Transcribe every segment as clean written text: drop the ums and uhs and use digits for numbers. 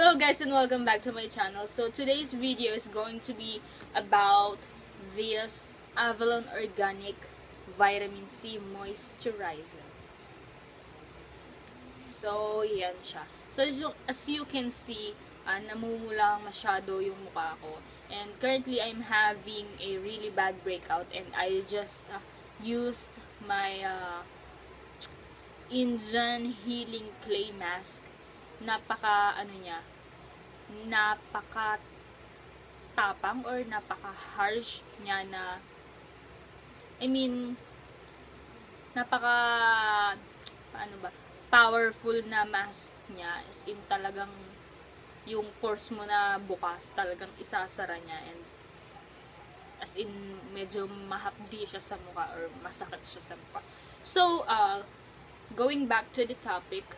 Hello guys and welcome back to my channel. So today's video is going to be about this Avalon Organic Vitamin C Moisturizer. So yan siya. So as you can see, namumula masyado yung mukha ko. And currently I'm having a really bad breakout and I just used my Indian Healing Clay Mask. Napaka tapang or napaka harsh niya na napaka powerful na mask niya, as in talagang yung pores mo na bukas talagang isasara niya, and as in medyo mahapdi siya sa mukha or masakit siya sa mukha. So going back to the topic,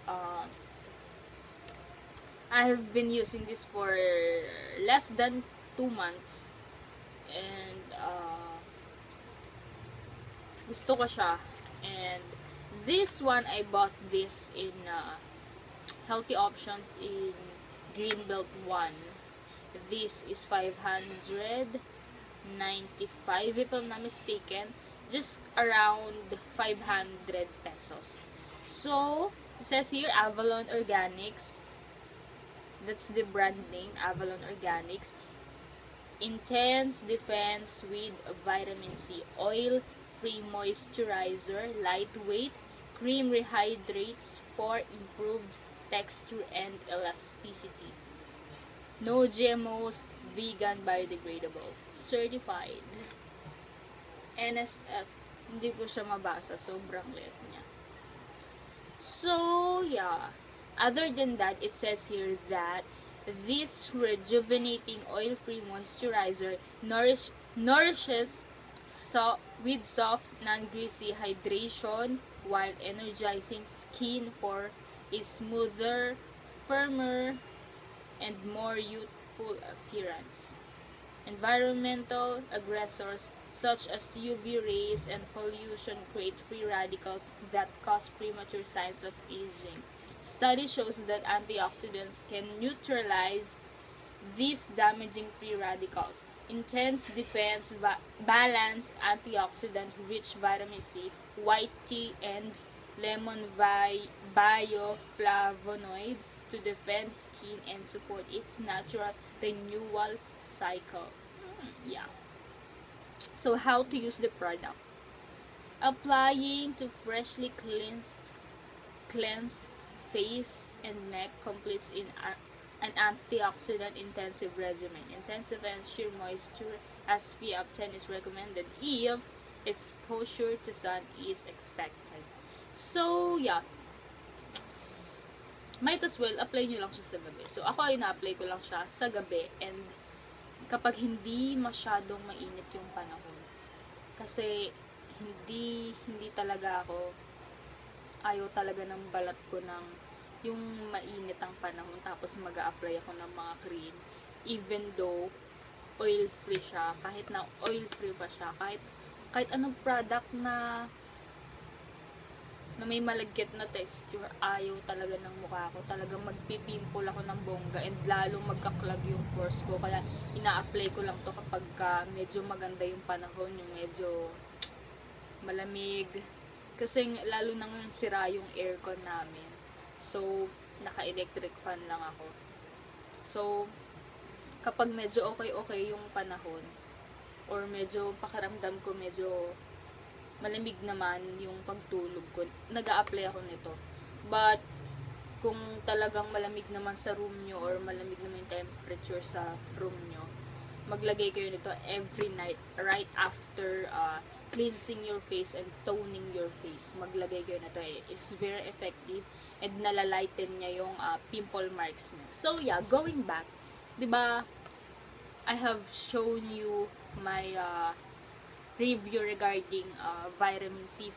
I have been using this for less than 2 months and gusto ko siya. And this one, I bought this in Healthy Options in Greenbelt 1. This is 595 if I'm not mistaken, just around 500 pesos. So it says here Avalon Organics. That's the brand name, Avalon Organics. Intense Defense with Vitamin C. Oil-free moisturizer, lightweight, cream rehydrates for improved texture and elasticity. No GMOs, vegan, biodegradable. Certified. NSF. Hindi ko siya mabasa, sobrang liit niya. So, yeah. Other than that, it says here that this rejuvenating oil-free moisturizer nourishes with soft, non-greasy hydration while energizing skin for a smoother, firmer, and more youthful appearance. Environmental aggressors such as UV rays and pollution create free radicals that cause premature signs of aging. Study shows that antioxidants can neutralize these damaging free radicals. Intense Defense balanced antioxidant-rich vitamin C, white tea, and lemon bioflavonoids to defend skin and support its natural renewal cycle. Yeah. So how to use the product? Applying to freshly cleansed face and neck completes in an antioxidant intensive regimen. Intense Defense Sheer Moisture SPF 10 is recommended if exposure to sun is expected. So yeah, might as well apply nyo lang siya sa gabi. So ako ay na-apply ko lang siya sa gabi, and kapag hindi masyadong mainit yung panahon, kasi hindi talaga ako, ayaw talaga ng balat ko ng yung mainit ang panahon, tapos mag-a-apply ako ng mga cream, even though oil-free siya, kahit na oil-free pa siya, kahit anong product na may malagkit na texture, ayaw talaga ng mukha ko. Talagang magpipimple ako ng bongga, and lalong magkaklag yung pores ko. Kaya ina-apply ko lang to kapag medyo maganda yung panahon, yung medyo malamig. Kasi lalo nang sira yung aircon namin. So, naka-electric fan lang ako. So, kapag medyo okay yung panahon, or medyo pakiramdam ko medyo malamig naman yung pagtulog ko, nag-a-apply ako nito. But kung talagang malamig naman sa room nyo, or malamig naman yung temperature sa room nyo, maglagay kayo nito every night right after cleansing your face and toning your face. Maglagay kayo nito. It's very effective and nalalighten niya yung pimple marks nyo. So yeah, going back, 'di ba, I have shown you my review regarding vitamin C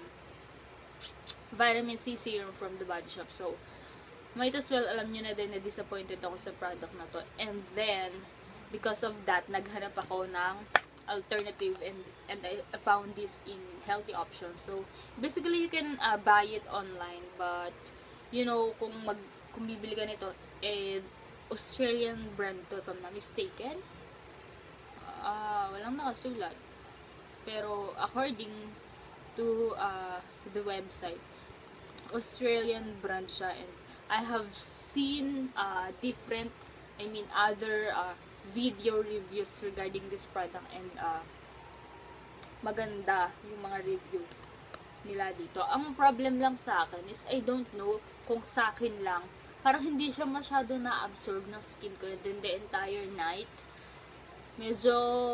serum from The Body Shop. So might as well alam nyo na din na disappointed ako sa product na to, and then because of that, naghanap ako ng alternative, and I found this in Healthy Options. So basically you can buy it online, but you know, kung kung bibili ka nito, Australian brand to if I'm not mistaken. Walang nakasulat. Pero according to the website, Australian brand siya, and I have seen different, other video reviews regarding this product, and maganda yung mga review nila dito. Ang problem lang sa akin is I don't know kung sa akin lang, parang hindi siya masyado na-absorb ng skin ko then the entire night. Medyo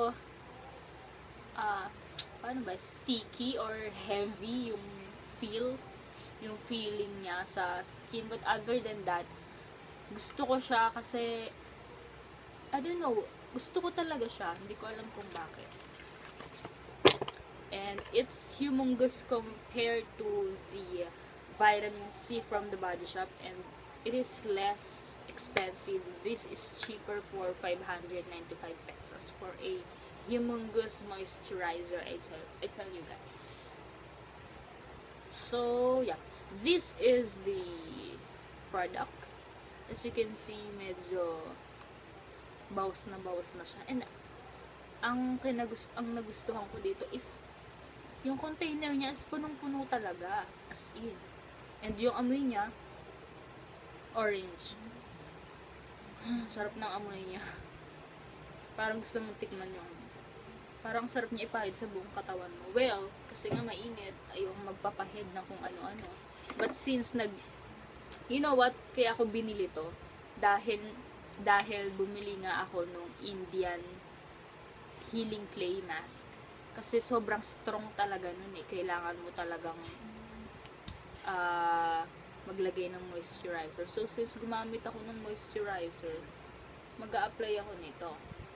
paano ba, sticky or heavy yung feeling niya sa skin. But other than that, gusto ko siya kasi I don't know, gusto ko talaga siya, hindi ko alam kung bakit. And it's humongous compared to the vitamin C from the Body Shop, and it is less expensive. This is cheaper for 595 pesos for a humongous moisturizer, I tell you guys. So yeah, this is the product. As you can see, medyo bawas na siya. And ang nagustuhan ko dito is yung container niya is punong-puno talaga, as in. And yung amoy niya, orange. Sarap ng amoy niya. Parang gusto mong tikman yung, parang sarap niya ipahid sa buong katawan mo. Well, kasi nga mainit, ayokong magpapahid na kung ano-ano. But since you know what, kaya ako binili to, dahil bumili nga ako nung Indian healing clay mask. Kasi sobrang strong talaga nun eh. Kailangan mo talagang maglagay ng moisturizer. So, since gumamit ako ng moisturizer, mag-a-apply ako nito.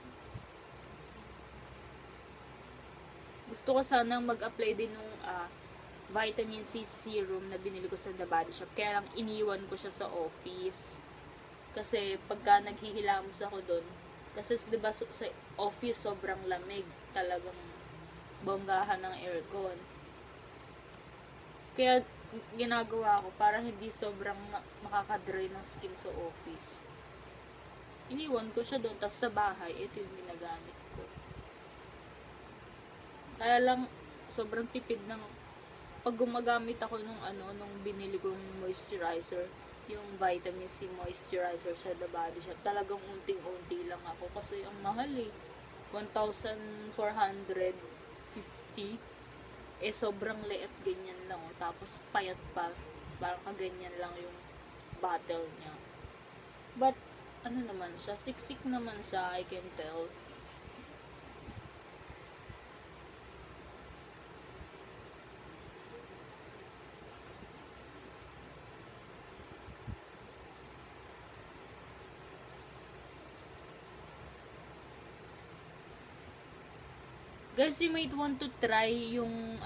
Gusto ko sanang mag-apply din nung vitamin C serum na binili ko sa The Body Shop. Kaya lang iniwan ko siya sa office. Kasi pagka naghihilamos ako doon, kasi diba sa office sobrang lamig. Talagang bonggahan ng aircon. Kaya ginagawa ko para hindi sobrang makakadry ng skin sa office. Iniwan ko siya doon, tapos sa bahay, ito yung ginagamit ko. Kaya lang, sobrang tipid ng, pag gumagamit ako nung binili kong moisturizer, yung vitamin C moisturizer sa The Body Shop, talagang unting-unti lang ako kasi ang mahal eh. 1,450 sobrang liit, ganyan lang tapos payat pa, parang kaganyan lang yung bottle niya. But ano naman siya, siksik naman siya, I can tell. Guys, you might want to try yung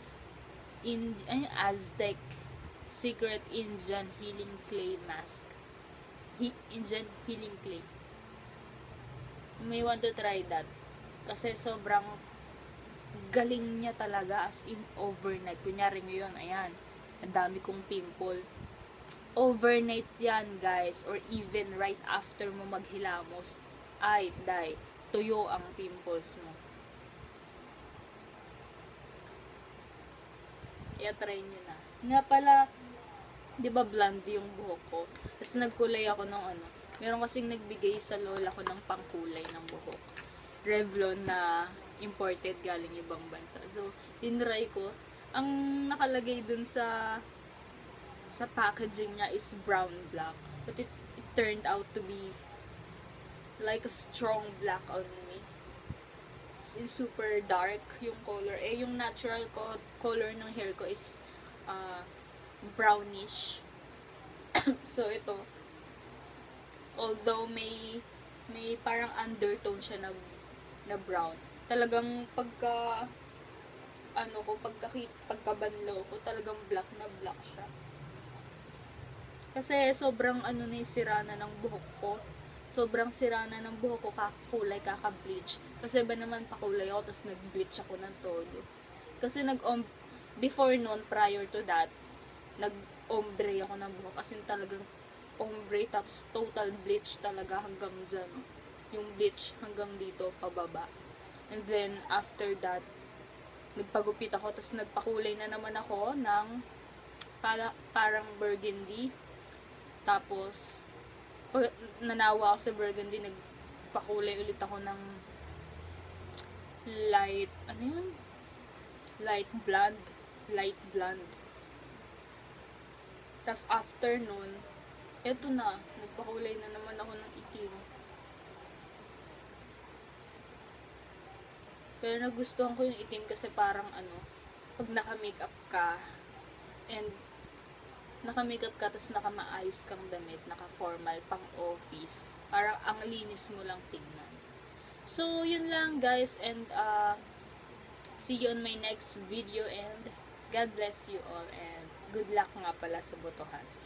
Aztec Secret Indian Healing Clay Mask. Indian Healing Clay. You may want to try that. Kasi sobrang galing niya talaga, as in overnight. Kunyari ngayon, ayan, ang dami kong pimple. Overnight yan, guys. Or even right after mo maghilamos, ay, tuyo ang pimples mo. I-try nyo na. Nga pala, di ba blonde yung buhok ko? Tapos nagkulay ako ng meron kasing nagbigay sa lola ko ng pangkulay ng buhok. Revlon na imported galing ibang bansa. So, tinry ko. Ang nakalagay dun sa packaging niya is brown black. But it turned out to be like a strong black on me. In super dark yung color. Yung natural color ng hair ko is brownish. So, ito, although may parang undertone siya na brown, talagang pagkabanlaw ko, talagang black na black siya. Kasi sobrang sira na ng buhok ko. Sobrang sira na ng buhok ko, kakakulay, kaka-bleach. Kasi ba naman pakulay ako, tapos nag-bleach ako ng todo. Kasi before noon, prior to that, nag-ombre ako ng buhok. Kasi talagang ombre, tapos total bleach talaga hanggang dyan. Yung bleach hanggang dito, pababa. And then, after that, nagpagupit ako, tapos nagpakulay na naman ako ng parang burgundy. Tapos, pag nanawa ako sa burgundy, nagpakulay ulit ako ng light, ano yun? Light blonde. Tapos after nun, eto na, nagpakulay na naman ako ng itim. Pero nagustuhan ko yung itim kasi parang pag naka-makeup ka, and naka-makeup ka, tapos naka-maayos kang damit, naka-formal, pang-office, parang ang linis mo lang tignan. So, yun lang guys, and see you on my next video, and God bless you all, and good luck nga pala sa botohan.